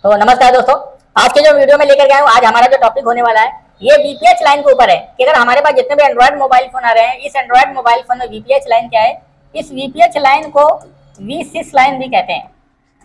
तो नमस्कार दोस्तों, आज के जो वीडियो में लेकर गया हूँ, आज हमारा जो टॉपिक होने वाला है ये वीपीएच लाइन के ऊपर है कि अगर हमारे पास जितने भी एंड्रॉइड मोबाइल फोन आ रहे हैं, इस एंड्रॉइड मोबाइल फोन में वीपीएच लाइन क्या है। इस वीपीएच लाइन को V6 लाइन भी कहते हैं।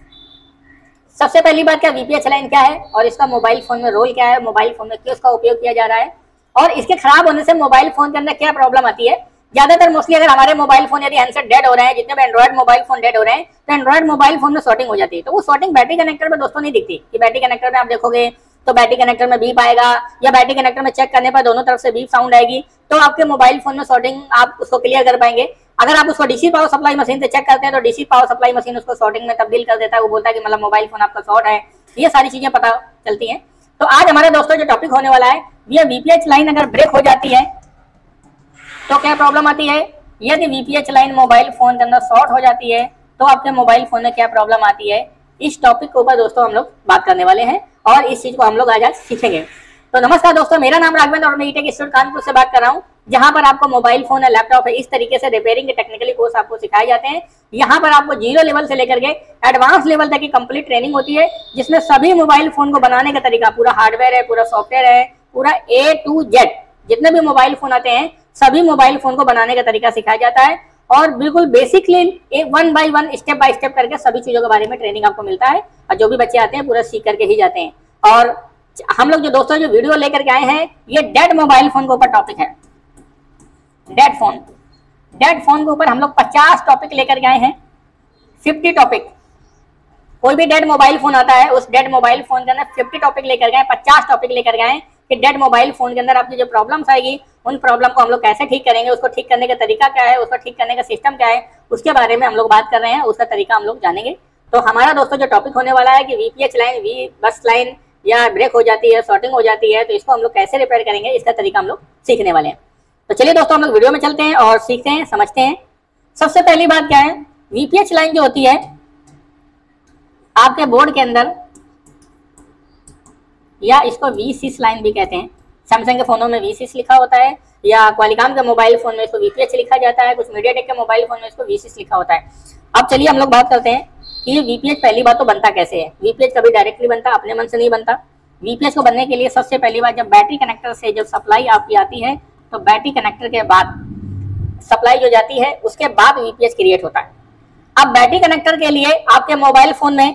सबसे पहली बात, क्या वीपीएच लाइन क्या है और इसका मोबाइल फोन में रोल क्या है, मोबाइल फोन में क्यों इसका उपयोग किया जा रहा है और इसके खराब होने से मोबाइल फोन के अंदर क्या प्रॉब्लम आती है। ज्यादातर मोस्टली अगर हमारे मोबाइल फोन यदि हैंडसेट डेड हो रहे हैं, जितने भी एंड्रॉइड मोबाइल फोन डेड हो रहे हैं, तो एंड्रॉइड मोबाइल फोन में शॉर्टिंग हो जाती है। तो वो शॉर्टिंग बैटरी कनेक्टर में दोस्तों नहीं दिखती कि बैटरी कनेक्टर में आप देखोगे तो बैटरी कनेक्टर में बीप आएगा या बैटरी कनेक्टर में चेक करने पर दोनों तरफ से बीप साउंड आएगी, तो आपके मोबाइल फोन में शॉर्टिंग आप उसको क्लियर कर पाएंगे। अगर आप उसको डीसी पावर सप्लाई मशीन से चेक करते हैं तो डीसी पावर सप्लाई मशीन उसको शॉर्टिंग में तब्दील कर देता है। वो बोलता है कि मतलब मोबाइल फोन आपका शॉर्ट है। ये सारी चीजें पता चलती हैं। तो आज हमारे दोस्तों जो टॉपिक होने वाला है, ये वीपीएच लाइन अगर ब्रेक हो जाती है तो क्या प्रॉब्लम आती है। यदि वीपीएच लाइन मोबाइल फोन के अंदर शॉर्ट हो जाती है तो आपके मोबाइल फोन में क्या प्रॉब्लम आती है, इस टॉपिक के ऊपर दोस्तों हम लोग बात करने वाले हैं और इस चीज को हम लोग आज सीखेंगे। तो नमस्कार दोस्तों, मेरा नाम राघवेंद्र और मैं ईटेक इंस्टीट्यूट कानपुर से बात कर रहा हूं, जहां पर आपको मोबाइल फोन है, लैपटॉप है, इस तरीके से रिपेयरिंग के टेक्निकली कोर्स आपको सिखाए जाते हैं। यहाँ पर आपको 0 लेवल से लेकर के एडवांस लेवल तक की कंप्लीट ट्रेनिंग होती है, जिसमें सभी मोबाइल फोन को बनाने का तरीका, पूरा हार्डवेयर है, पूरा सॉफ्टवेयर है, पूरा A to Z जितने भी मोबाइल फोन आते हैं सभी मोबाइल फोन को बनाने का तरीका सिखाया जाता है और बिल्कुल basically 1 by 1 step by step करके सभी चीजों के बारे में ट्रेनिंग आपको मिलता है। और जो भी बच्चे आते हैं पूरा सीख करके ही जाते हैं। और हम लोग जो दोस्तों जो वीडियो लेकर के आए हैं, ये डेड मोबाइल फोन के ऊपर टॉपिक है। डेड फोन के ऊपर हम लोग 50 टॉपिक लेकर के आए हैं, 50 टॉपिक। कोई भी डेड मोबाइल फोन आता है, उस डेड मोबाइल फोन के अंदर 50 टॉपिक लेकर गए, 50 टॉपिक लेकर गए कि डेड मोबाइल फोन के अंदर आपकी जो प्रॉब्लम्स आएगी, उन प्रॉब्लम को हम लोग कैसे ठीक करेंगे, उसको ठीक करने का तरीका क्या है, उसको ठीक करने का सिस्टम क्या है, उसके बारे में हम लोग बात कर रहे हैं, उसका तरीका हम लोग जानेंगे। तो हमारा दोस्तों जो टॉपिक होने वाला है कि वीपीएच लाइन, बस लाइन या ब्रेक हो जाती है, शॉर्टिंग हो जाती है, तो इसको हम लोग कैसे रिपेयर करेंगे, इसका तरीका हम लोग सीखने वाले हैं। तो चलिए दोस्तों, हम लोग वीडियो में चलते हैं और सीखते हैं, समझते हैं। सबसे पहली बात क्या है, वीपीएच लाइन जो होती है आपके बोर्ड के अंदर, या इसको V6 लाइन भी कहते हैं। सैमसंग के फोनों में V6 लिखा होता है, या क्वालिकॉम के मोबाइल फोन में इसको वीपीएच लिखा जाता है, कुछ मीडियाटेक के मोबाइल फोन में इसको V6 लिखा होता है। अब चलिए हम लोग बात करते हैं कि ये वीपीएच पहली बात तो बनता कैसे है। वीपीएच कभी डायरेक्टली बनता, अपने मन से नहीं बनता। वीपीएच को बनने के लिए सबसे पहली बात, जब बैटरी कनेक्टर से जब सप्लाई आपकी आती है तो बैटरी कनेक्टर के बाद सप्लाई जो जाती है उसके बाद वीपीएच क्रिएट होता है। अब बैटरी कनेक्टर के लिए आपके मोबाइल फोन में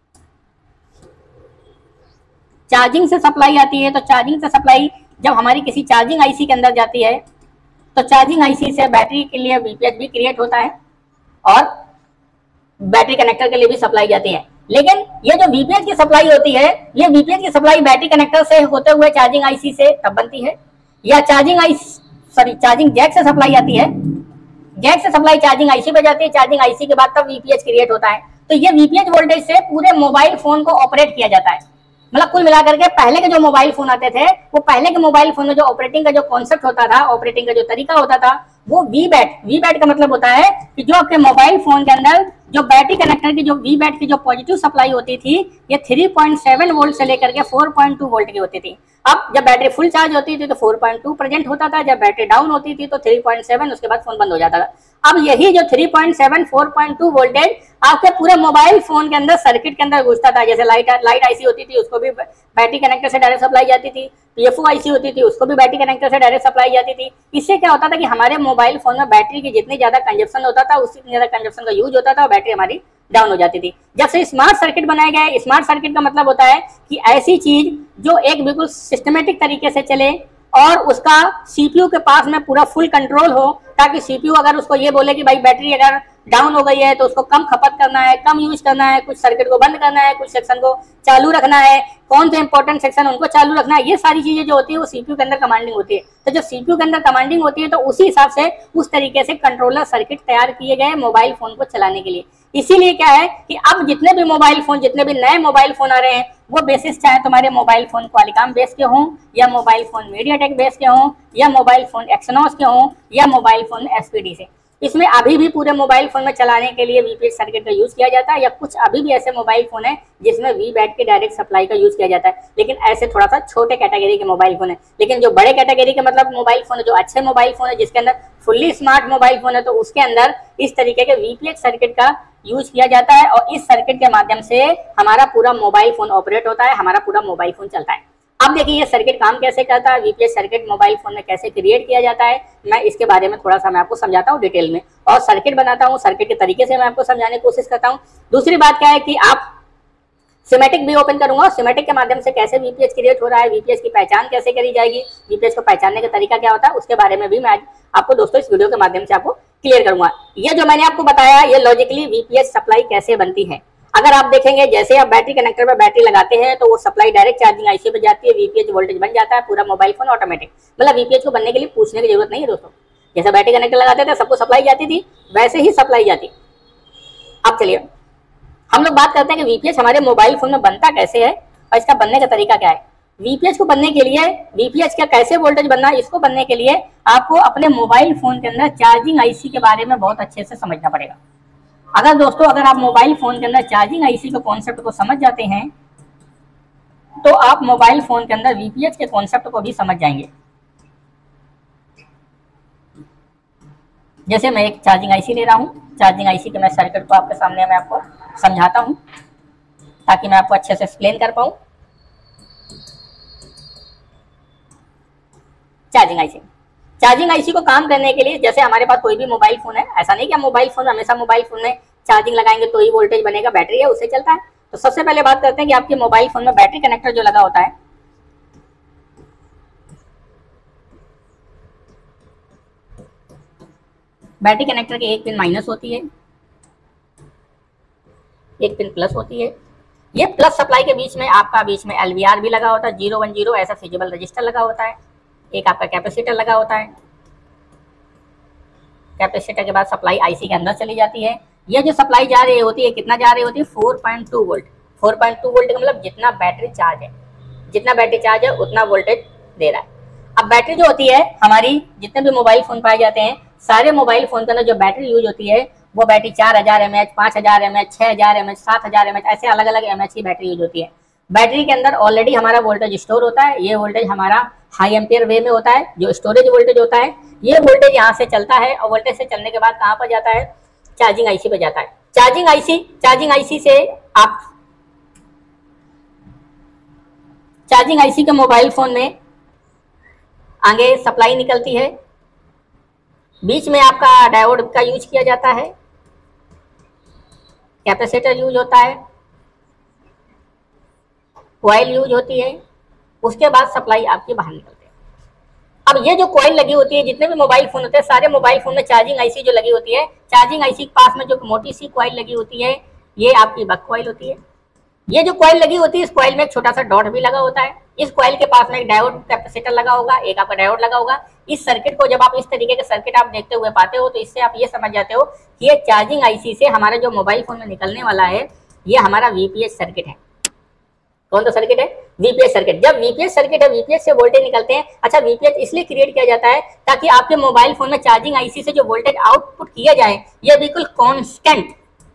चार्जिंग से सप्लाई आती है, तो चार्जिंग से सप्लाई जब हमारी किसी चार्जिंग आईसी के अंदर जाती है तो चार्जिंग आईसी से बैटरी के लिए वीपीएच भी क्रिएट होता है और बैटरी कनेक्टर के लिए भी सप्लाई जाती है। लेकिन ये जो वीपीएच की सप्लाई होती है, ये वीपीएच की सप्लाई बैटरी कनेक्टर से होते हुए चार्जिंग आईसी से तब बनती है, या चार्जिंग जैक से सप्लाई आती है, जैक से सप्लाई चार्जिंग आईसी पे जाती है, चार्जिंग आईसी के बाद तब वीपीएच क्रिएट होता है। तो ये वीपीएच वोल्टेज से पूरे मोबाइल फोन को ऑपरेट किया जाता है। मतलब कुल मिलाकर के पहले के जो मोबाइल फोन आते थे, वो पहले के मोबाइल फोन में जो ऑपरेटिंग का जो कॉन्सेप्ट होता था, ऑपरेटिंग का जो तरीका होता था, वो वीबैट का मतलब होता है कि जो आपके मोबाइल फोन के अंदर जो बैटरी कनेक्टर की जो वीबैट की जो पॉजिटिव सप्लाई होती थी, ये 3.7 वोल्ट से लेकर के 4.2 वोल्ट की होती थी। अब जब बैटरी फुल चार्ज होती थी तो 4.2 प्रेजेंट होता था, जब बैटरी डाउन होती थी तो 3.7, उसके बाद फोन बंद हो जाता था। अब यही जो 3.7 4.2 वोल्टेज आपके पूरे मोबाइल फोन के अंदर सर्किट के अंदर घुसता था। जैसे लाइट आईसी होती थी, उसको भी बैटरी कनेक्टर से डायरेक्ट सप्लाई जाती थी, पीएफओ आईसी होती थी, उसको भी बैटरी कनेक्टर से डायरेक्ट सप्लाई जाती थी। इससे क्या होता था कि हमारे मोबाइल फोन में बैटरी की जितनी ज्यादा कंजप्शन होता था, उतनी ज्यादा कंजप्शन का यूज होता था और बैटरी हमारी डाउन हो जाती थी। जब से स्मार्ट सर्किट बनाए गए, स्मार्ट सर्किट का मतलब होता है कि ऐसी चीज जो एक बिल्कुल सिस्टमेटिक तरीके से चले और उसका सीपीयू के पास में पूरा फुल कंट्रोल हो, ताकि सीपीयू अगर उसको ये बोले कि भाई बैटरी अगर डाउन हो गई है तो उसको कम खपत करना है, कम यूज करना है, कुछ सर्किट को बंद करना है, कुछ सेक्शन को चालू रखना है, कौन से इंपॉर्टेंट सेक्शन उनको चालू रखना है, ये सारी चीजें जो होती है वो सीपीयू के अंदर कमांडिंग होती है। तो जब सीपीयू के अंदर कमांडिंग होती है तो उसी हिसाब से उस तरीके से कंट्रोलर सर्किट तैयार किए गए मोबाइल फोन को चलाने के लिए। इसीलिए क्या है कि अब जितने भी मोबाइल फोन, जितने भी नए मोबाइल फोन आ रहे हैं, वो बेसिस चाहे तुम्हारे मोबाइल फोन क्वालिकॉम बेस के हों, या मोबाइल फोन मीडियाटेक बेस के हों, या मोबाइल फोन एक्सनॉस के हों, या मोबाइल फोन एसपीडी से, इसमें अभी भी पूरे मोबाइल फोन में चलाने के लिए वीपीएच सर्किट का यूज किया जाता है, या कुछ अभी भी ऐसे मोबाइल फोन है जिसमें वी बैट के डायरेक्ट सप्लाई का यूज किया जाता है, लेकिन ऐसे थोड़ा सा छोटे कैटेगरी के मोबाइल फोन है। लेकिन जो बड़े कैटेगरी के मतलब मोबाइल फोन है, जो अच्छे मोबाइल फोन है, जिसके अंदर फुल्ली स्मार्ट मोबाइल फोन है, तो उसके अंदर इस तरीके के वीपीएच सर्किट का यूज किया जाता है और इस सर्किट के माध्यम से हमारा पूरा मोबाइल फोन ऑपरेट होता है, हमारा पूरा मोबाइल फोन चलता है। अब देखिए ये सर्किट काम कैसे करता है, वीपीएच सर्किट मोबाइल फोन में कैसे क्रिएट किया जाता है, मैं इसके बारे में थोड़ा सा मैं आपको समझाता हूँ डिटेल में, और सर्किट बनाता हूँ, सर्किट के तरीके से मैं आपको समझाने की कोशिश करता हूँ। दूसरी बात क्या है कि आप सिमेटिक भी ओपन करूंगा, सिमेटिक के माध्यम से कैसे वीपीएच क्रिएट हो रहा है, वीपीएच की पहचान कैसे करी जाएगी, वीपीएच को पहचानने का तरीका क्या होता है, उसके बारे में भी मैं आपको दोस्तों इस वीडियो के माध्यम से आपको क्लियर करूंगा। ये जो मैंने आपको बताया, ये लॉजिकली वीपीएच सप्लाई कैसे बनती है। अगर आप देखेंगे जैसे आप बैटरी कनेक्टर पर बैटरी लगाते हैं तो वो सप्लाई डायरेक्ट चार्जिंग आईसी पे जाती है, वीपीएच वोल्टेज बन जाता है, पूरा मोबाइल फोन ऑटोमेटिक, मतलब वीपीएच को बनने के लिए पूछने की जरूरत नहीं है दोस्तों। जैसे बैटरी कनेक्टर लगाते थे सबको सप्लाई जाती थी, वैसे ही सप्लाई जाती। अब चलिए हम लोग बात करते हैं कि वीपीएच हमारे मोबाइल फोन में बनता कैसे है और इसका बनने का तरीका क्या है। वीपीएच को बनने के लिए, वीपीएच का कैसे वोल्टेज बनना है, इसको बनने के लिए आपको अपने मोबाइल फोन के अंदर चार्जिंग आईसी के बारे में बहुत अच्छे से समझना पड़ेगा। अगर दोस्तों अगर आप मोबाइल फोन के अंदर चार्जिंग आईसी के कॉन्सेप्ट को समझ जाते हैं तो आप मोबाइल फोन के अंदर वीपीएच के कॉन्सेप्ट को भी समझ जाएंगे। जैसे मैं एक चार्जिंग आईसी ले रहा हूँ, चार्जिंग आईसी के मैं सर्किट को आपके सामने मैं आपको समझाता हूँ ताकि मैं आपको अच्छे से एक्सप्लेन कर पाऊँ। चार्जिंग आईसी को काम करने के लिए, जैसे हमारे पास कोई भी मोबाइल फोन है, ऐसा नहीं कि हम मोबाइल फोन हमेशा मोबाइल फोन में चार्जिंग लगाएंगे तो ही वोल्टेज बनेगा, बैटरी है उससे चलता है। तो सबसे पहले बात करते हैं कि आपके मोबाइल फोन में बैटरी कनेक्टर जो लगा होता है, बैटरी कनेक्टर की एक पिन माइनस होती है, एक पिन प्लस होती है। ये प्लस सप्लाई के बीच में आपका बीच में एलवीआर भी लगा होता है, 010 ऐसा फिजिबल रजिस्टर लगा होता है, एक आपका कैपेसिटर लगा होता है। कैपेसिटर के बाद सप्लाई आईसी के अंदर चली जाती है। ये जो सप्लाई जा रही होती है, कितना जा रही होती है, 4.2 वोल्ट। 4.2 वोल्ट का मतलब जितना बैटरी चार्ज है, जितना बैटरी चार्ज है उतना वोल्टेज दे रहा है। अब बैटरी जो होती है हमारी, जितने भी मोबाइल फोन पाए जाते हैं, सारे मोबाइल फोन के अंदर जो बैटरी यूज होती है वो battery 4000 mAh, 5000 mAh, 6000 mAh, 7000 mAh, ऐसे अलग अलग mAh की बैटरी यूज होती है। बैटरी के अंदर ऑलरेडी हमारा वोल्टेज स्टोर होता है। ये वोल्टेज हमारा हाई एम्पियर वे में होता है, जो स्टोरेज वोल्टेज होता है। ये वोल्टेज यहाँ से चलता है और वोल्टेज से चलने के बाद कहाँ पर जाता है, चार्जिंग आईसी पे जाता है। चार्जिंग आईसी से आप चार्जिंग आईसी के मोबाइल फोन में आगे सप्लाई निकलती है, बीच में आपका डायोड का यूज किया जाता है, कैपेसिटर यूज होता है, कॉइल यूज होती है, उसके बाद सप्लाई आपकी बाहर निकलती है। अब ये जो कॉइल लगी होती है, जितने भी मोबाइल फोन होते हैं सारे मोबाइल फोन में चार्जिंग आईसी जो लगी होती है, चार्जिंग आईसी के पास में जो मोटी सी कॉइल लगी होती है, ये आपकी बक कॉइल होती है। ये जो कॉइल लगी होती है, इस कॉइल में एक छोटा सा डॉट भी लगा होता है। इस कॉइल के पास में एक डायोड कैपेसिटर लगा होगा, एक आपका डायोड लगा होगा। इस सर्किट को जब आप इस तरीके के सर्किट आप देखते हुए पाते हो तो इससे आप ये समझ जाते हो कि ये चार्जिंग आईसी से हमारा जो मोबाइल फोन में निकलने वाला है ये हमारा वीपीएच सर्किट है। कौन सा सर्किट है, वीपीएच सर्किट। जब वीपीएच सर्किट है, वीपीएच से वोल्टेज निकलते हैं। अच्छा, वीपीएच इसलिए क्रिएट किया जाता है ताकि आपके मोबाइल फोन में चार्जिंग आईसी से जो वोल्टेज आउटपुट किया जाए ये बिल्कुल कांस्टेंट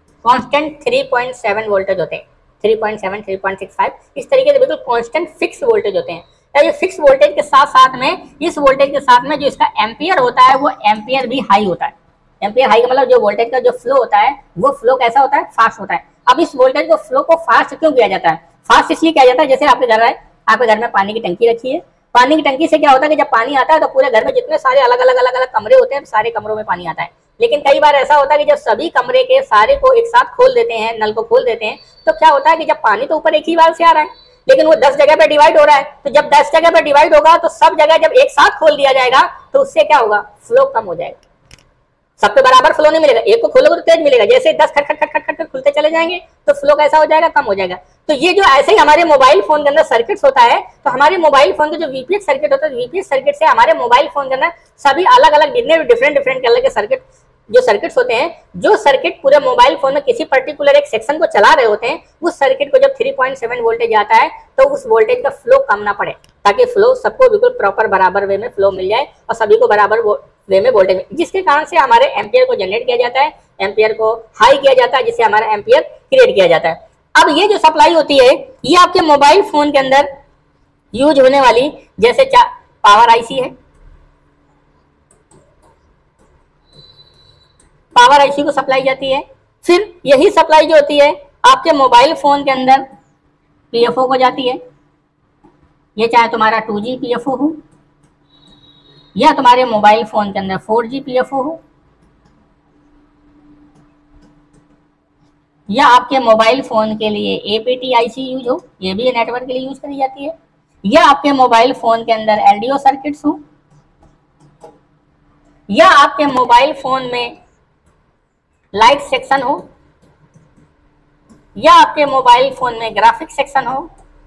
3.7 वोल्टेज होते हैं, 3.7, 3.65 इस तरीके से बिल्कुल कांस्टेंट फिक्स वोल्टेज होते हैं। ये फिक्स वोल्टेज के साथ साथ में, इस वोल्टेज के साथ में जो इसका एम्पियर होता है वो एम्पियर भी हाई होता है। एम्पियर हाई का मतलब जो वोल्टेज का जो फ्लो होता है वो फ्लो कैसा होता है, फास्ट होता है। अब इस वोल्टेज को फ्लो को फास्ट क्यों किया जाता है, फास्ट इसलिए किया जाता है, जैसे आपके घर है, आपके घर में पानी की टंकी रखी है, पानी की टंकी से क्या होता है कि जब पानी आता है तो पूरे घर में जितने सारे अलग अलग कमरे होते हैं सारे कमरों में पानी आता है। लेकिन कई बार ऐसा होता है कि जब सभी कमरे के सारे को एक साथ खोल देते हैं, नल को खोल देते हैं, तो क्या होता है कि जब पानी तो ऊपर एक ही बार से आ रहा है लेकिन वो 10 जगह पे डिवाइड हो रहा है। तो जब 10 जगह पे डिवाइड होगा तो सब जगह जब एक साथ खोल दिया जाएगा तो उससे क्या होगा, फ्लो कम हो जाएगा, सब पे बराबर फ्लो नहीं मिलेगा। एक को खोलोगे तो तेज मिलेगा, जैसे 10 खट खट खट खट खट खुलते चले जाएंगे तो फ्लो कैसा हो जाएगा, कम हो जाएगा। तो ये जो ऐसे ही हमारे मोबाइल फोन के अंदर सर्किट्स होता है, तो हमारे मोबाइल फोन के जो वीपीएच सर्किट होता है, वीपीएच सर्किट से हमारे मोबाइल फोन के अंदर सभी अलग अलग जितने भी डिफरेंट कलर के सर्किट जो सर्किट्स होते हैं, जो सर्किट पूरे मोबाइल फोन में किसी पर्टिकुलर एक सेक्शन को चला रहे होते हैं, उस सर्किट को जब 3.7 वोल्टेज आता है तो उस वोल्टेज का फ्लो कम ना पड़े, ताकि फ्लो सबको बिल्कुल प्रॉपर बराबर वे में फ्लो मिल जाए और सभी को बराबर वे में वोल्टेज, जिसके कारण से हमारे एम्पियर को जनरेट किया जाता है, एम्पियर को हाई किया जाता है, जिससे हमारा एम्पियर क्रिएट किया जाता है। अब ये जो सप्लाई होती है ये आपके मोबाइल फोन के अंदर यूज होने वाली, जैसे पावर आईसी है, पावर आईसी को सप्लाई जाती है। फिर यही सप्लाई जो होती है आपके मोबाइल फोन के अंदर पीएफओ को जाती है। ये चाहे तुम्हारा 2G पीएफओ हो या तुम्हारे मोबाइल फोन के अंदर 4G पीएफओ हो, या आपके मोबाइल फोन के लिए एपीटी आईसी यूज हो, ये भी नेटवर्क के लिए यूज करी जाती है, या आपके मोबाइल फोन के अंदर एलडीओ सर्किट्स हो, या आपके मोबाइल फोन में लाइट सेक्शन हो, या आपके मोबाइल फोन में ग्राफिक्स सेक्शन हो,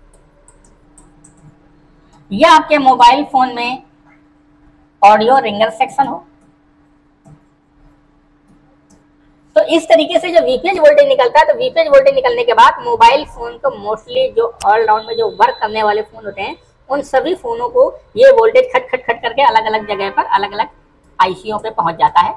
या आपके मोबाइल फोन में ऑडियो रिंगर सेक्शन हो। तो इस तरीके से जो वीपीएच वोल्टेज निकलता है, तो वीपीएच वोल्टेज निकलने के बाद मोबाइल फोन को मोस्टली जो ऑलराउंड में जो वर्क करने वाले फोन होते हैं, उन सभी फोनों को ये वोल्टेज खट खट खट करके अलग अलग जगह पर अलग अलग आईसीओ पे पहुंच जाता है।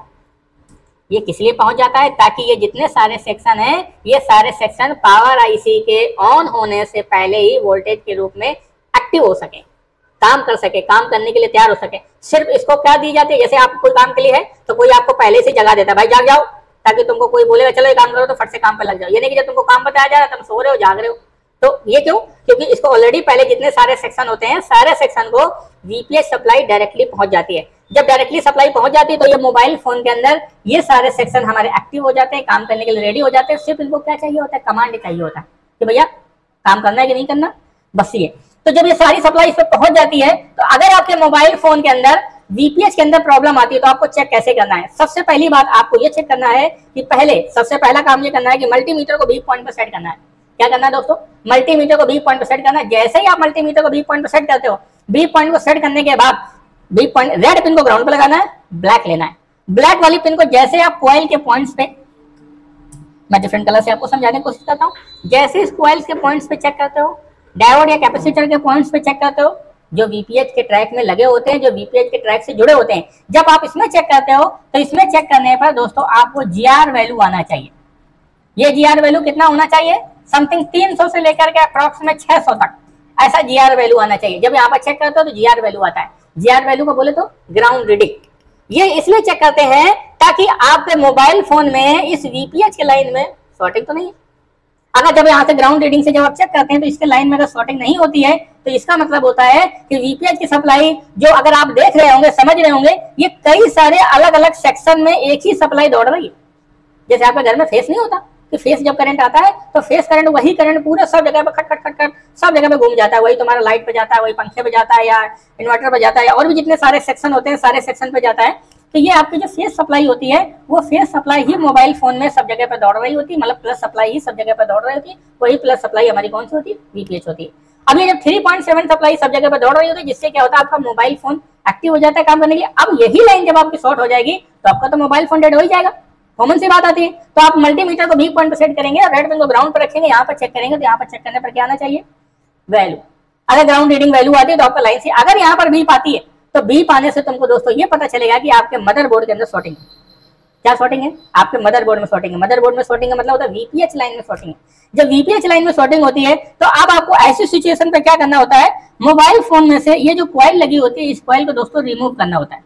ये किस लिए पहुंच जाता है? ताकि ये जितने सारे सेक्शन हैं, ये सारे सेक्शन पावर आईसी के ऑन होने से पहले ही वोल्टेज के रूप में एक्टिव हो सके, काम कर सके, काम करने के लिए तैयार हो सके। सिर्फ इसको क्या दी जाती है, जैसे आप कोई काम के लिए है तो कोई आपको पहले से जगा देता है, भाई जाग जाओ, ताकि तुमको कोई बोलेगा चलो ये काम करो तो फट से काम पे लग जाओ। ये नहीं कि जब तुमको काम बताया जा रहा है तुम सो रहे हो, जाग रहे हो। तो ये क्यों? क्योंकि इसको ऑलरेडी पहले जितने सारे सेक्शन होते हैं, सारे सेक्शन को वीपीएच सप्लाई डायरेक्टली पहुंच जाती है। जब डायरेक्टली सप्लाई पहुंच जाती है तो ये मोबाइल फोन के अंदर ये सारे सेक्शन हमारे एक्टिव हो जाते हैं, काम करने के लिए रेडी हो जाते हैं। सिर्फ इनको क्या चाहिए होता है? कमांड चाहिए होता है कि भैया काम करना है कि नहीं करना, बस ये। तो जब ये सारी सप्लाई इस पर पहुंच जाती है, तो अगर आपके मोबाइल फोन के अंदर वीपीएच के अंदर प्रॉब्लम आती है तो आपको चेक कैसे करना है? सबसे पहली बात आपको ये चेक करना है कि पहले सबसे पहला काम ये करना है कि मल्टीमीटर को बी पॉइंट पर सेट करना है। क्या करना है दोस्तों? मल्टीमीटर को बी पॉइंट पर सेट करना है। जैसे ही आप मल्टीमीटर को बी पॉइंट पर सेट करते हो, बी पॉइंट को सेट करने के बाद बी पॉइंट रेड पिन को ग्राउंड पे लगाना है, ब्लैक लेना है। ब्लैक वाली पिन को जैसे आप कॉइल के पॉइंट्स पे, मैं डिफरेंट कलर से आपको समझाने की कोशिश करता हूँ, जैसे इस कॉइल्स के पॉइंट्स पे चेक करते हो, डायोड या कैपेसिटर के पॉइंट्स पे चेक करते हो, जो वीपीएच के ट्रैक में लगे होते हैं, जो वीपीएच के ट्रैक से जुड़े होते हैं, जब आप इसमें चेक करते हो तो इसमें चेक करने पर दोस्तों आपको जीआर वैल्यू आना चाहिए। ये जीआर वैल्यू कितना होना चाहिए? समथिंग 300 से लेकर के अप्रॉक्सीमेट 600 तक ऐसा जीआर वैल्यू आना चाहिए। जब यहाँ पर चेक करते हो तो जीआर वैल्यू आता है। जीआर वैल्यू को बोले तो ग्राउंड रीडिंग। ये इसलिए चेक करते हैं ताकि आपके मोबाइल फोन में इस वीपीएच के लाइन में शॉर्टिंग तो नहीं है। अगर जब यहाँ से ग्राउंड रीडिंग से जब आप चेक करते हैं तो इसके लाइन में अगर शॉर्टिंग नहीं होती है तो इसका मतलब होता है कि वीपीएच की सप्लाई जो अगर आप देख रहे होंगे, समझ रहे होंगे, ये कई सारे अलग अलग सेक्शन में एक ही सप्लाई दौड़ रही है। जैसे आपके घर में फेस नहीं होता कि फेस जब करंट आता है तो फेस करंट, वही करंट पूरे सब जगह पे खट खट खट खट सब जगह पे घूम जाता है। वही तुम्हारा लाइट पे जाता है, वही पंखे पे जाता है, या इन्वर्टर पे जाता है, और भी जितने सारे सेक्शन होते हैं सारे सेक्शन पे जाता है। तो ये आपकी जो फेस सप्लाई होती है वो फेस सप्लाई ही मोबाइल फोन में सब जगह पे दौड़ रही होती है, मतलब प्लस सप्लाई ही सब जगह पे दौड़ रही होती है। वही प्लस सप्लाई हमारी कौन सी होती है? वीपीएच होती है। अब ये जब 3.7 सप्लाई सब जगह पे दौड़ रही होती है, जिससे क्या होता है आपका मोबाइल फोन एक्टिव हो जाता है काम करने के लिए। अब यही लाइन जब आपकी शॉर्ट हो जाएगी तो आपका तो मोबाइल फोन डेड हो ही जाएगा, कॉमन सी बात आती है। तो आप मल्टीमीटर को बी पॉइंट पर सेट करेंगे, रेड पिन को ग्राउंड पर रखेंगे, यहाँ पर चेक करेंगे। तो यहाँ पर चेक करने पर क्या आना चाहिए? वैल्यू। अगर ग्राउंड रीडिंग वैल्यू आती है तो आपका लाइन से, अगर यहाँ पर बीप आती है तो बीप आने से तुमको दोस्तों ये पता चलेगा कि आपके मदरबोर्ड के अंदर शॉर्टिंग है। क्या शॉर्टिंग है? आपके मदरबोर्ड में शॉर्टिंग है। मदरबोर्ड में शॉर्टिंग का मतलब होता है वीपीएच लाइन में शॉर्टिंग है। जब वीपीएच लाइन में शॉर्टिंग होती है तो अब आपको ऐसी सिचुएशन पे क्या करना होता है? मोबाइल फोन में से ये जो कॉइल लगी होती है, इस कॉइल को दोस्तों रिमूव करना होता है।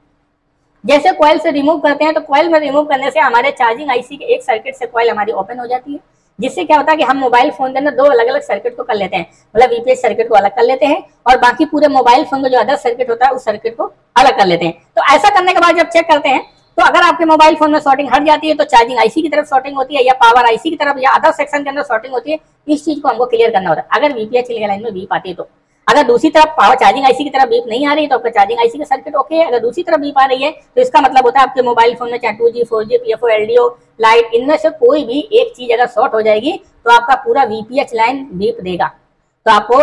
जैसे कॉइल से रिमूव करते हैं तो कॉइल में रिमूव करने से हमारे चार्जिंग आईसी के एक सर्किट से कॉइल हमारी ओपन हो जाती है, जिससे क्या होता है कि हम मोबाइल फोन के अंदर दो अलग अलग सर्किट को कर लेते हैं, मतलब वीपीएच सर्किट को अलग कर लेते हैं और बाकी पूरे मोबाइल फोन का जो अदर सर्किट होता है उस सर्किट को अलग कर लेते हैं। तो ऐसा करने के बाद जब चेक करते हैं तो अगर आपके मोबाइल फोन में शॉर्टिंग हट जाती है तो चार्जिंग आईसी की तरफ शॉर्टिंग होती है या पावर आईसी की तरफ या अदर सेक्शन के अंदर शॉर्टिंग होती है। इस चीज को हमको क्लियर करना होता है। अगर वीपीएच की लाइन में बीप आती है तो, अगर दूसरी तरफ पावर चार्जिंग आईसी की तरफ बीप नहीं आ रही तो आपका चार्जिंग आईसी का सर्किट ओके है। अगर दूसरी तरफ बीप आ रही है तो इसका मतलब होता है आपके मोबाइल फोन में चाहे 2G 4G PFO LDO light, इनमें से कोई भी एक चीज अगर शॉर्ट हो जाएगी तो आपका पूरा वीपीएच लाइन बीप देगा। तो आपको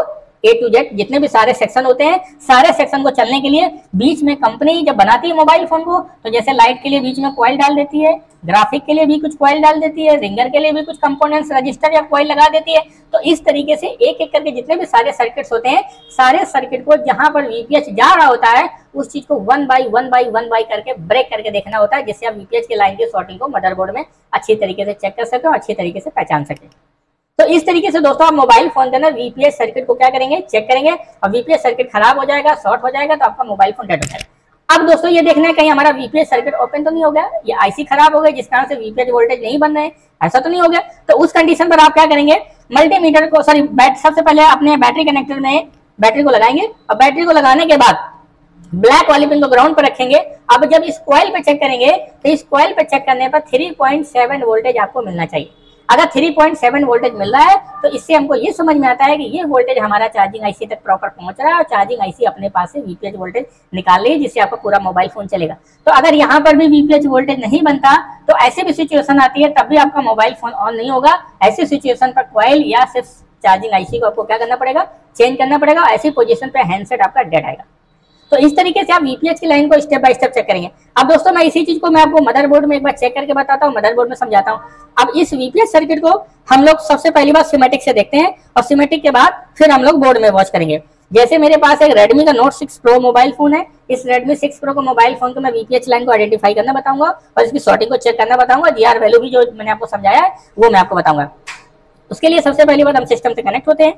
A to Z जितने भी सारे सेक्शन होते हैं, सारे सेक्शन को चलने के लिए बीच में कंपनी जब बनाती है मोबाइल फोन को, तो जैसे लाइट के लिए बीच में कॉइल डाल देती है, ग्राफिक के लिए भी कुछ कॉइल डाल देती है, रिंगर के लिए भी कुछ कंपोनेंट्स रजिस्टर या कॉइल लगा देती है। तो इस तरीके से एक एक करके जितने भी सारे सर्किट्स होते हैं, सारे सर्किट को जहां पर वीपीएच जा रहा होता है उस चीज को वन बाई करके ब्रेक करके देखना होता है, जिससे आप वीपीएच की लाइन की सॉर्टिंग को मदरबोर्ड में अच्छी तरीके से चेक कर सके और अच्छी तरीके से पहचान सके। तो इस तरीके से दोस्तों आप मोबाइल फोन के अंदर वीपीएच सर्किट को क्या करेंगे, चेक करेंगे। और वीपीएच सर्किट खराब हो जाएगा, शॉर्ट हो जाएगा तो आपका मोबाइल फोन डेड हो जाएगा। अब दोस्तों ये देखना है कहीं हमारा वीपीएच सर्किट ओपन तो नहीं हो गया, ये आईसी खराब हो गई जिस कारण से वीपीएच वोल्टेज नहीं बन रहे, ऐसा तो नहीं हो गया। तो उस कंडीशन पर आप क्या करेंगे, मल्टीमीटर को सबसे पहले अपने बैटरी कनेक्टर में बैटरी को लगाएंगे और बैटरी को लगाने के बाद ब्लैक वाली पिन को ग्राउंड पर रखेंगे। अब जब इस कॉइल पे चेक करेंगे तो इस कॉइल पे चेक करने पर 3.7 वोल्टेज आपको मिलना चाहिए। अगर 3.7 वोल्टेज मिल रहा है तो इससे हमको ये समझ में आता है कि ये वोल्टेज हमारा चार्जिंग आईसी तक प्रॉपर पहुंच रहा है और चार्जिंग आईसी अपने पास से वीपीएच वोल्टेज निकाल रही है, जिससे आपका पूरा मोबाइल फोन चलेगा। तो अगर यहाँ पर भी वीपीएच वोल्टेज नहीं बनता तो ऐसे भी सिचुएशन आती है, तब भी आपका मोबाइल फोन ऑन नहीं होगा। ऐसी सिचुएशन पर कॉइल या सिर्फ चार्जिंग आईसी को आपको क्या करना पड़ेगा, चेंज करना पड़ेगा। ऐसी पोजीशन पे हैंडसेट आपका डेड आएगा। तो इस तरीके से आप वीपीएच की लाइन को स्टेप बाय स्टेप चेक करेंगे। अब दोस्तों मैं इसी चीज को मैं आपको मदरबोर्ड में एक बार चेक करके बताता हूँ, मदरबोर्ड में समझाता हूँ। अब इस वीपीएच सर्किट को हम लोग सबसे पहली बार सिमेटिक से देखते हैं और सिमेटिक के बाद फिर हम लोग बोर्ड में वॉच करेंगे। जैसे मेरे पास एक Redmi का Note 6 Pro मोबाइल फोन है, इस Redmi 6 Pro को मोबाइल फोन को मैं वीपीएच लाइन को आइडेंटिफाई करना बताऊंगा और इसकी सॉर्टिंग को चेक करना बताऊंगा। जीआर वैल्यू भी जो मैंने आपको समझाया है वो मैं आपको बताऊंगा। उसके लिए सबसे पहली बात हम सिस्टम से कनेक्ट होते हैं।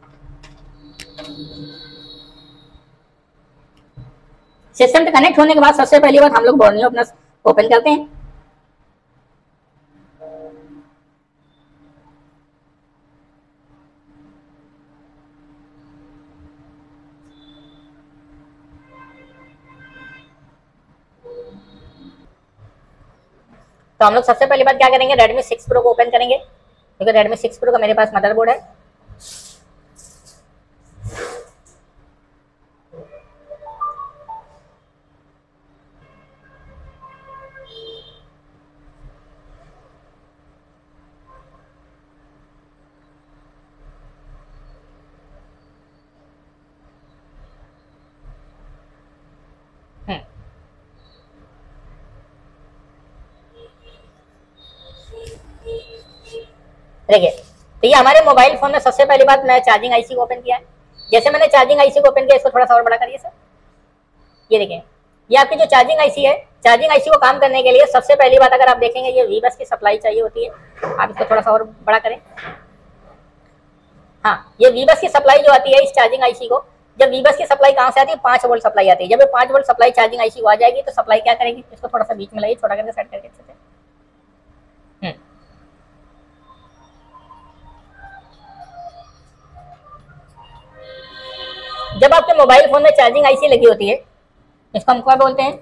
सिस्टम से कनेक्ट होने के बाद सबसे पहली बात हम लोग बोर्नियो अपना ओपन करते हैं। तो हम लोग सबसे पहली बात क्या करेंगे, Redmi 6 Pro को ओपन करेंगे, क्योंकि Redmi 6 Pro का मेरे पास मदरबोर्ड है। देखिए, तो ये हमारे मोबाइल फोन में सबसे पहली बात मैं चार्जिंग आईसी को ओपन किया है। जैसे मैंने चार्जिंग आईसी को ओपन किया, इसको थोड़ा सा और बड़ा करिए सर। ये देखिए, ये आपकी जो चार्जिंग आईसी है, चार्जिंग आईसी को काम करने के लिए सबसे पहली बात अगर आप देखेंगे ये वीबस की सप्लाई चाहिए होती है। आप इसको थोड़ा सा और बड़ा करें। हाँ, ये वीबस की सप्लाई जो आती है इस चार्जिंग आईसी को, जब वीबस की सप्लाई कहाँ से आती है, 5 वोल्ट सप्लाई आती है। जब ये 5 वोल्ट सप्लाई चार्जिंग आईसी को आ जाएगी तो सप्लाई क्या करेगी, इसको थोड़ा सा बीच में लाइए, छोटा करके सेट करके अच्छे से। जब आपके मोबाइल फोन में चार्जिंग आईसी लगी होती है, इसको हम क्या बोलते हैं,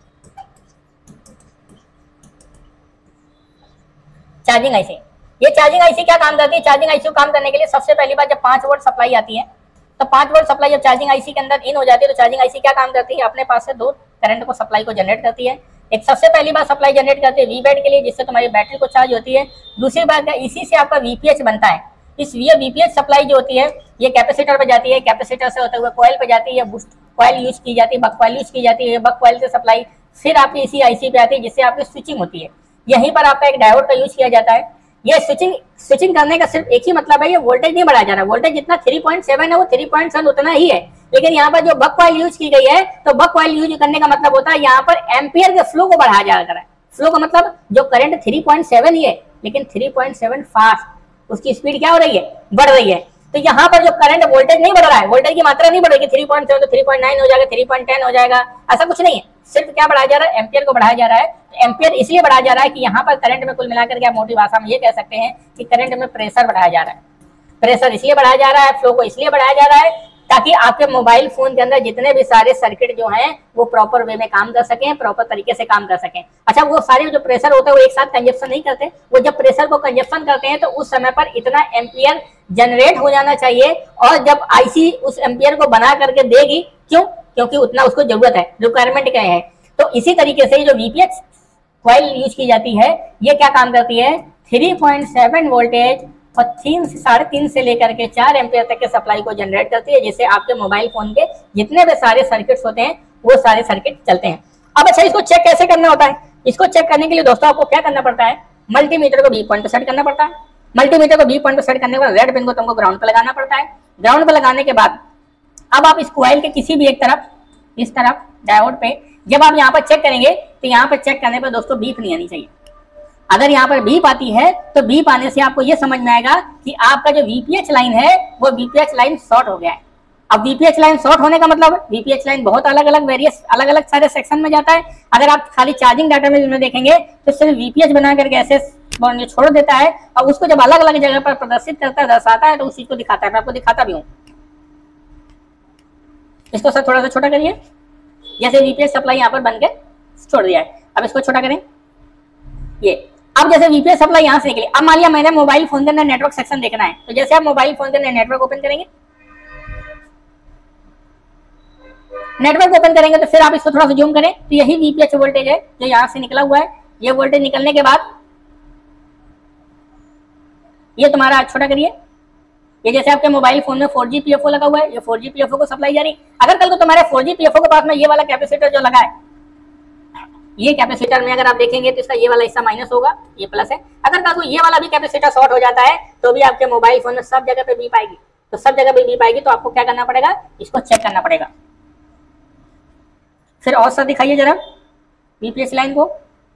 चार्जिंग आईसी। ये चार्जिंग आईसी क्या काम करती है, चार्जिंग आईसी को काम करने के लिए सबसे पहली बात जब 5 वोल्ट सप्लाई आती है, तो 5 वोल्ट सप्लाई जब चार्जिंग आईसी के अंदर इन हो जाती है तो चार्जिंग आईसी क्या काम करती है, अपने पास से 2 करंट को सप्लाई को जनरेट करती है। एक सबसे पहली बात सप्लाई जनरेट करती है वीबैट के लिए, जिससे तुम्हारी बैटरी को चार्ज होती है। दूसरी बात इसी से आपका वीपीएच बनता है। इस वीपीएच सप्लाई जो होती है ये कैपेसिटर पे जाती है, कैपेसिटर से होते हुए कॉइल पे जाती है, बूस्ट कॉइल यूज की जाती है, बक कॉइल यूज की जाती है। बक कॉइल से सप्लाई फिर आपकी इसी आईसी पे आती है, जिससे आपकी स्विचिंग होती है। यहीं पर आपका एक डायोड का यूज किया जाता है। ये स्विचिंग करने का सिर्फ एक ही मतलब है, ये वोल्टेज नहीं बढ़ाया जा रहा। वोल्टेज जितना 3.7 है वो 3.7 उतना ही है, लेकिन यहाँ पर जो बक कॉइल यूज की गई है, तो बक कॉइल यूज करने का मतलब होता है यहाँ पर एम्पियर के फ्लो को बढ़ाया जा रहा है। फ्लो का मतलब जो करंट 3.7 ही है, लेकिन 3.7 फास्ट, उसकी स्पीड क्या हो रही है, बढ़ रही है। तो यहाँ पर जो करंट वोल्टेज नहीं बढ़ रहा है, वोल्टेज की मात्रा नहीं बढ़ेगी, 3.7 तो 3.9 हो जाएगा, 3.10 हो जाएगा, ऐसा कुछ नहीं है। सिर्फ क्या बढ़ाया जा रहा है, एम्पियर को बढ़ाया जा रहा है। एम्पियर इसलिए बढ़ाया जा रहा है कि यहाँ पर करंट में कुल मिलाकर के आप मोटी भाषा में ये कह सकते हैं कि करंट में प्रेशर बढ़ाया जा रहा है। प्रेशर इसलिए बढ़ाया जा रहा है, फ्लो को इसलिए बढ़ाया जा रहा है ताकि आपके मोबाइल फोन के अंदर जितने भी सारे सर्किट जो हैं वो प्रॉपर वे में काम कर सकें, प्रॉपर तरीके से काम कर सकें। अच्छा, वो सारे जो प्रेशर होते हैं वो एक साथ कंजप्शन नहीं करते, वो जब प्रेशर को कंजप्शन करते हैं तो उस समय पर इतना एम्पियर जनरेट हो जाना चाहिए, और जब आईसी उस एम्पियर को बना करके देगी, क्यों, क्योंकि उतना उसको जरूरत है, रिक्वायरमेंट क्या है। तो इसी तरीके से जो वीपीएच कॉइल यूज की जाती है ये क्या काम करती है, 3.7 वोल्टेज और 3 से 3.5 से लेकर के 4 एम्पियर तक के सप्लाई को जनरेट करती है, जिससे आपके मोबाइल फोन के जितने भी सारे सर्किट्स होते हैं वो सारे सर्किट चलते हैं। अब अच्छा, इसको चेक कैसे करना होता है? इसको चेक करने के लिए दोस्तों आपको क्या करना पड़ता है, मल्टीमीटर को बी पॉइंट पे सेट करना पड़ता है। मल्टीमीटर को बी पॉइंट पे सेट करने के बाद रेड पिन को तुमको ग्राउंड पे लगाना पड़ता है। ग्राउंड पे लगाने के बाद अब आप इस कॉइल के किसी भी एक तरफ, इस तरफ डायोड पे जब आप यहाँ पर चेक करेंगे तो यहाँ पर चेक करने पर दोस्तों बीप नहीं आनी चाहिए। अगर यहाँ पर बीप आती है तो बीप आने से आपको ये समझ में आएगा कि आपका जो वीपीएच लाइन है वो वीपीएच लाइन शॉर्ट हो गया है। अब वीपीएच लाइन शॉर्ट होने का मतलब, वीपीएच लाइन बहुत अलग अलग वेरियस अलग अलग सारे सेक्शन में जाता है। अगर आप खाली चार्जिंग डाटा में देखेंगे तो सिर्फ वीपीएच बना करके ऐसे छोड़ देता है और उसको जब अलग अलग जगह पर प्रदर्शित करता है, दर्शाता है, तो उस चीज को दिखाता है। मैं आपको दिखाता भी हूँ। इसको सर थोड़ा सा छोटा करिए, जैसे वीपीएच सप्लाई यहाँ पर बन के छोड़ दिया है। अब इसको छोटा करें, ये अब जैसे वीपीएच सप्लाई यहाँ से निकली। अब मान लिया मैंने मोबाइल फोन के अंदर नेटवर्क सेक्शन देखना है, तो जैसे आप मोबाइल फोन के अंदर नेटवर्क ओपन करेंगे, नेटवर्क ओपन करेंगे तो फिर आप इसको थोड़ा सा जूम करें तो यही वीपीएच वोल्टेज है जो यहाँ से निकला हुआ है। ये वोल्टेज निकलने के बाद ये तुम्हारा छोटा करिए, ये जैसे आपके मोबाइल फोन में 4G PFO लगा हुआ है, ये 4G PFO को सप्लाई जा रही। अगर कल को तुम्हारे 4G PFO के पास में ये वाला कैपेसिटर जो लगा है, ये कैपेसिटर में अगर आप देखेंगे तो इसका ये वाला हिस्सा माइनस होगा, ये प्लस है। अगर कल को ये वाला भी कैपेसिटर शॉर्ट हो जाता है तो भी आपके मोबाइल फोन में सब जगह पे बीप आएगी। तो सब जगह पे बीप आएगी तो आपको क्या करना पड़ेगा, इसको चेक करना पड़ेगा। फिर और सा दिखाइए जरा वीपीएच लाइन को,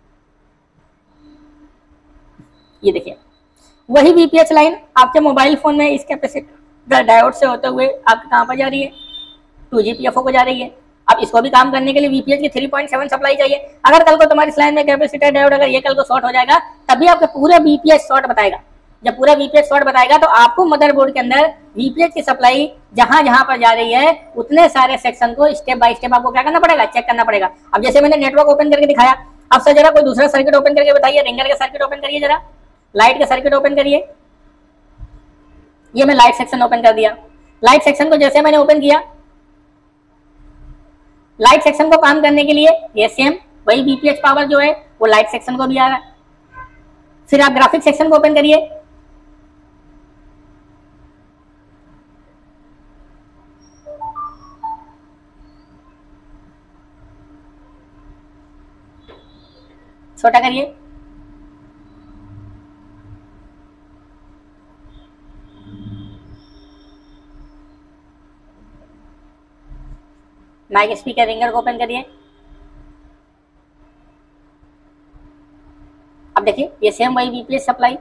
ये देखिए वही वीपीएच लाइन आपके मोबाइल फोन में इस कैपेसिटर डायोड से होते हुए आपके कहाँ पर जा रही है, 2G PFO को जा रही है। अब इसको भी काम करने के लिए वीपीएच की 3.7 सप्लाई चाहिए। अगर कल को तुम्हारी इस लाइन में कैपेसिटर डायोड अगर ये कल को शॉर्ट हो जाएगा तभी आपका पूरा वीपीएच शॉर्ट बताएगा। जब पूरा वीपीएच शॉर्ट बताएगा तो आपको मदरबोर्ड के अंदर वीपीएच की सप्लाई जहां जहां पर जा रही है उतने सारे सेक्शन को स्टेप बाय स्टेप आपको क्या करना पड़ेगा, चेक करना पड़ेगा। अब जैसे मैंने नेटवर्क ओपन करके दिखाया, अब सर जरा कोई दूसरा सर्किट ओपन करके बताइए, रिंगर का सर्किट ओपन करिए, जरा लाइट का सर्किट ओपन करिए। ये मैं लाइट सेक्शन ओपन कर दिया। लाइट सेक्शन को जैसे मैंने ओपन किया, लाइट सेक्शन को काम करने के लिए ये सेम वही वीपीएच पावर जो है वो लाइट सेक्शन को भी आ रहा है। फिर आप ग्राफिक सेक्शन को ओपन करिए, छोटा करिए, माइक स्पीकर रिंगर को ओपन करिए। अब देखिए ये सेम वही वीपीएच सप्लाई,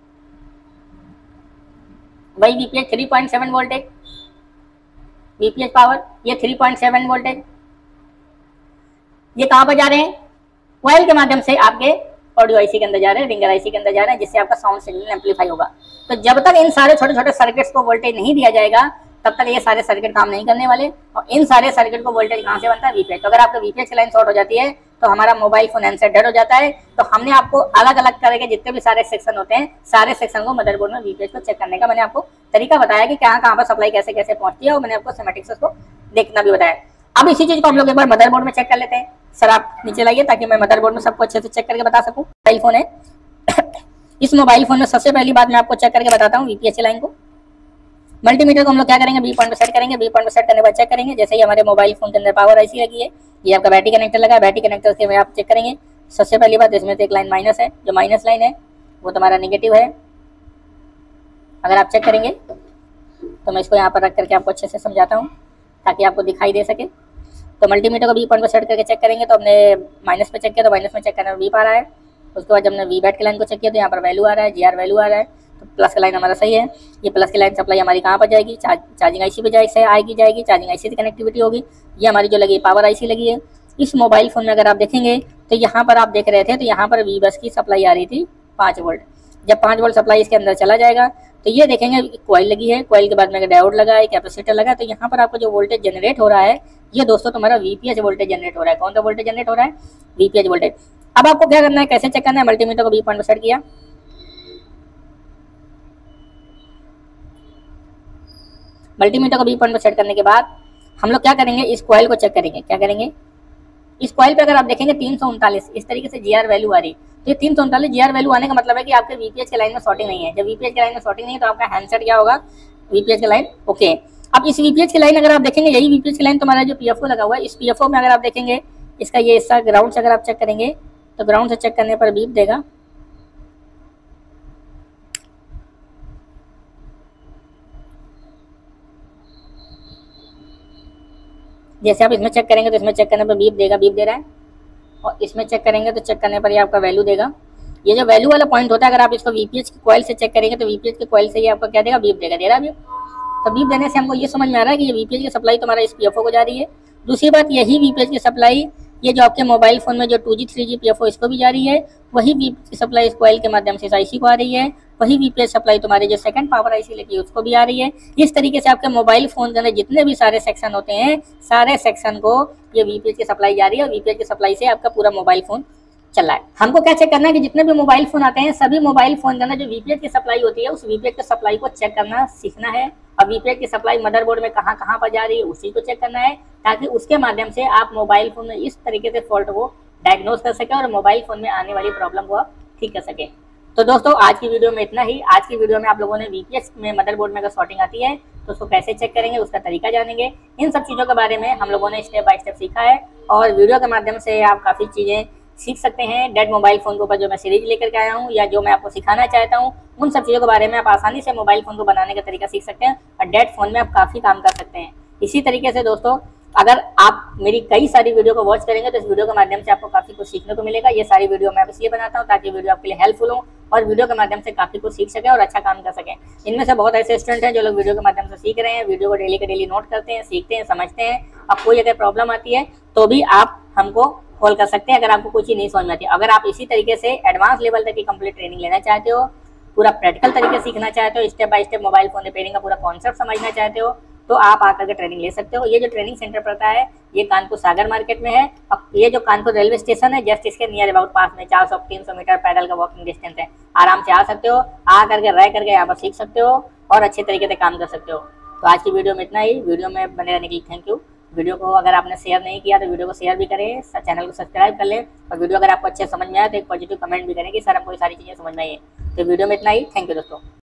वही वीपीएच 3.7 वोल्टेज वीपीएच पावर, ये 3.7 वोल्टेज। ये कहाँ पर जा रहे हैं, कॉइल के माध्यम से आपके ऑडियो आईसी के अंदर जा रहे हैं, रिंगर आईसी के अंदर जा रहे हैं, जिससे आपका साउंड सिग्नल एम्पलीफाई होगा। तो जब तक इन सारे छोटे छोटे सर्किट्स को वोल्टेज नहीं दिया जाएगा तब तक ये सारे सर्किट काम नहीं करने वाले। और इन सारे सर्किट को वोल्टेज कहाँ से बनता है, वीपीएच। तो अगर आपका वीपीएच की लाइन शॉर्ट हो जाती है तो हमारा मोबाइल फोन एनसेट डेड हो जाता है। तो हमने आपको अलग अलग तरह के जितने भी सारे सेक्शन होते हैं, सारे सेक्शन को मदरबोर्ड में वीपीएच को चेक करने का मैंने आपको तरीका बताया कि कहाँ कहाँ पर सप्लाई कैसे कैसे पहुंचती है, और मैंने आपको सिमेटिक्स को देखना भी बताया। अब इसी चीज को हम लोग एक बार मदरबोर्ड में चेक कर लेते हैं। सर आप नीचे लाइए ताकि मैं मदरबोर्ड में सबको अच्छे से चेक करके बता सकूं। मोबाइल फोन है इस मोबाइल फोन में सबसे पहली बात मैं आपको चेक करके बताता हूँ वीपीएच लाइन को। मल्टीमीटर को हम लोग क्या करेंगे, बी पॉइंट पे सेट करेंगे। बी पॉइंट पे सेट करने के बाद चेक करेंगे। जैसे ही हमारे मोबाइल फोन के अंदर पावर आईसी लगी है, ये आपका बैटरी कनेक्टर लगा है, बैटरी कनेक्टर से आप चेक करेंगे। सबसे पहली बात इसमें तो एक लाइन माइनस है, जो माइनस लाइन है वो तुम्हारा नेगेटिव है। अगर आप चेक करेंगे तो मैं इसको यहाँ पर रख करके आपको अच्छे से समझाता हूँ ताकि आपको दिखाई दे सके। तो मल्टीमीटर को बी पॉइंट पे सेट करके चेक करेंगे तो हमने माइनस पे चेक किया तो माइनस में चेक करने में वीप आ रहा है। उसके बाद जब हमने वी बैट की लाइन को चेक किया तो यहाँ पर वैल्यू आ रहा है, जीआर वैल्यू आ रहा है। तो प्लस की लाइन हमारा सही है। ये प्लस की लाइन सप्लाई हमारी कहाँ पर जाएगी, चार्जिंग आईसी पे जाएगी, चार्जिंग आईसी से कनेक्टिविटी होगी। ये हमारी जो लगी पावर आईसी लगी है। इस मोबाइल फोन में अगर आप देखेंगे तो यहाँ पर आप देख रहे थे तो यहाँ पर वी बस की सप्लाई आ रही थी 5 वोल्ट। जब 5 वोल्ट सप्लाई इसके अंदर चला जाएगा तो ये देखेंगे कॉइल लगी है, कॉइल के बाद में डायोड लगा है, कैपेसिटर लगा है। तो यहाँ पर आपको जो वोल्टेज जनरेट हो रहा है ये दोस्तों तुम्हारा वीपीएच वोल्टेज जनरेट हो रहा है। कौन सा वोल्टेज जनरेट हो रहा है, वीपीएच वोल्टेज। अब आपको क्या करना है, कैसे चेक करना है, मल्टीमीटर को बी पॉइंट पे सेट किया। मल्टीमीटर को बी पॉइंट पे सेट करने के बाद हम लोग क्या करेंगे, इस कॉइल को चेक करेंगे। क्या करेंगे, इस कॉइल पे अगर आप देखेंगे 339 इस तरीके से GR वैल्यू आ रही है। तो ये 339 GR वैल्यू आने का मतलब है कि आपके VPH के लाइन में शॉर्टिंग नहीं है। जब VPH के लाइन में शॉर्टिंग नहीं है तो आपका हैंडसेट क्या होगा, VPH के लाइन ओके। अब इस VPH की लाइन अगर आप देखेंगे, यही VPH की लाइन तुम्हारा जो PFO लगा हुआ है, इस PFO में अगर आप देखेंगे इसका ये हिस्सा ग्राउंड से अगर आप चेक करेंगे तो ग्राउंड से चेक करने पर बीप देगा। जैसे आप इसमें चेक करेंगे तो इसमें चेक करने पर बीप देगा, बीप दे रहा है। और इसमें चेक करेंगे तो चेक करने पर ये आपका वैल्यू देगा। ये जो वैल्यू वाला पॉइंट होता है, अगर आप इसको VPH की कॉइल से चेक करेंगे तो VPH की कॉइल से ये आपका क्या देगा, बीप देगा, दे रहा है। तो बीप देने से हमको ये समझ में आ रहा है कि ये VPH की सप्लाई तुम्हारा इस PFO को जा रही है। दूसरी बात, यही VPH की सप्लाई ये जो आपके मोबाइल फोन में जो 2G 3G PFO इसको भी जा रही है। वही VPH की सप्लाई इस कॉइल के माध्यम से इस IC को आ रही है। वही VPH सप्लाई तुम्हारे जो सेकंड पावर IC लेती है उसको भी आ रही है। इस तरीके से आपके मोबाइल फोन के अंदर जितने भी सारे सेक्शन होते हैं, सारे सेक्शन को ये VPH की सप्लाई जा रही है और VPH की सप्लाई से आपका पूरा मोबाइल फोन चल रहा है। हमको क्या चेक करना है कि जितने भी मोबाइल फोन आते हैं, सभी मोबाइल फोन के अंदर जो VPH की सप्लाई होती है, उस VPH की सप्लाई को चेक करना सीखना है। और VPH की सप्लाई मदरबोर्ड में कहाँ कहाँ पर जा रही है उसी को चेक करना है, ताकि उसके माध्यम से आप मोबाइल फोन में इस तरीके से फॉल्ट को डायग्नोज कर सके और मोबाइल फोन में आने वाली प्रॉब्लम को ठीक कर सके। तो दोस्तों आज की वीडियो में इतना ही। आज की वीडियो में आप लोगों ने VPH में मदरबोर्ड में अगर शॉर्टिंग आती है तो उसको कैसे चेक करेंगे, उसका तरीका जानेंगे। इन सब चीज़ों के बारे में हम लोगों ने स्टेप बाय स्टेप सीखा है और वीडियो के माध्यम से आप काफ़ी चीज़ें सीख सकते हैं। डेड मोबाइल फ़ोन के ऊपर जो मैं सीरीज लेकर के आया हूँ या जो मैं आपको सिखाना चाहता हूँ, उन सब चीज़ों के बारे में आप आसानी से मोबाइल फ़ोन को बनाने का तरीका सीख सकते हैं और डेड फ़ोन में आप काफ़ी काम कर सकते हैं। इसी तरीके से दोस्तों, अगर आप मेरी कई सारी वीडियो को वॉच करेंगे तो इस वीडियो के माध्यम से आपको काफ़ी कुछ सीखने को मिलेगा। ये सारी वीडियो मैं इसलिए बनाता हूँ ताकि वीडियो आपके लिए हेल्पफुल हो और वीडियो के माध्यम से काफ़ी कुछ सीख सकें और अच्छा काम कर सकें। इनमें से बहुत ऐसे स्टूडेंट हैं जो लोग वीडियो के माध्यम से सीख रहे हैं, वीडियो को डेली के डेली नोट करते हैं, सीखते हैं, समझते हैं। अब कोई अगर प्रॉब्लम आती है तो भी आप हमको कॉल कर सकते हैं अगर आपको कुछ ही नहीं समझ में आती है। अगर आप इसी तरीके से एडवांस लेवल तक की कंप्लीट ट्रेनिंग लेना चाहते हो, पूरा प्रैक्टिकल तरीके सीखना चाहते हो, step by step mobile phone repairing का पूरा कॉन्सेप्ट समझना चाहते हो, तो आप आकर के ट्रेनिंग ले सकते हो। ये जो ट्रेनिंग सेंटर पड़ता है ये कानपुर सागर मार्केट में है। अब ये जो कानपुर रेलवे स्टेशन है जस्ट इसके नियर अबाउट पास में 400-300 मीटर पैदल का वॉकिंग डिस्टेंस है। आराम से आ सकते हो, आ करके रह करके यहाँ पर सीख सकते हो और अच्छे तरीके से काम कर सकते हो। तो आज की वीडियो में इतना ही। वीडियो में बने रहने के लिए थैंक यू। वीडियो को अगर आपने शेयर नहीं किया तो वीडियो को शेयर भी करें, चैनल को सब्सक्राइब कर लें और वीडियो अगर आपको अच्छे समझ में आया तो एक पॉजिटिव कमेंट भी करें कि सर हमको ये सारी चीज़ें समझ में आई है। तो वीडियो में इतना ही। थैंक यू दोस्तों।